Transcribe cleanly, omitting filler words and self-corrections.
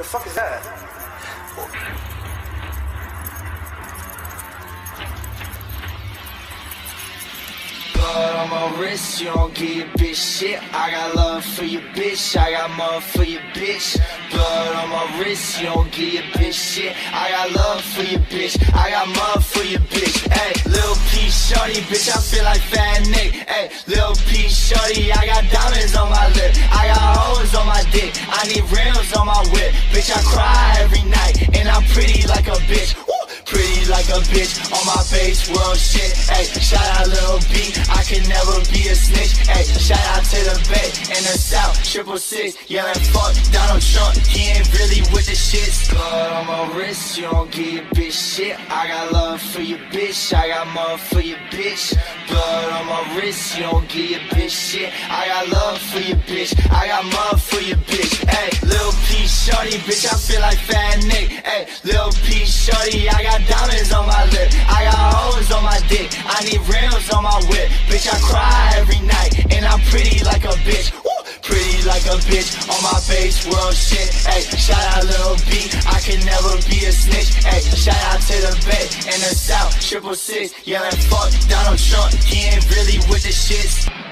fuck is that? Blood on my wrist, you don't get your bitch shit. I got love for your bitch, I got love for your bitch. Blood on my wrist, you don't get your bitch shit. I got love for your bitch, I got love for your bitch. Hey, Lil P shorty, bitch, I feel like Fat Nick. Hey, Lil P shorty, I got diamonds on my lip, I got hoes on my dick, I need rims on my whip. Bitch, I cry every night, and I'm pretty like a bitch. Pretty like a bitch on my base world shit. Ayy, shout out Lil B, I can never be a snitch. Ayy, shout out to the Bay and the South, 666, yelling fuck Donald Trump, he ain't really with the shits. Blood on my wrist, you don't get your bitch shit. I got love for your bitch, I got love for your bitch. Blood on my wrist, you don't get your bitch shit. I got love for your bitch, I got love for your bitch. Ayy, Lil P shorty, bitch, I feel like Fat Nick. Ayy, Lil P shorty, I got diamonds on my lip, I got hoes on my dick, I need rims on my whip. Bitch, I cry every night, and I'm pretty like a bitch. Pretty like a bitch on my base world shit. Ayy, shout out Lil B, I can never be a snitch. Ayy, shout out to the Bay and the South, 666, yelling fuck Donald Trump, he ain't really with the shits.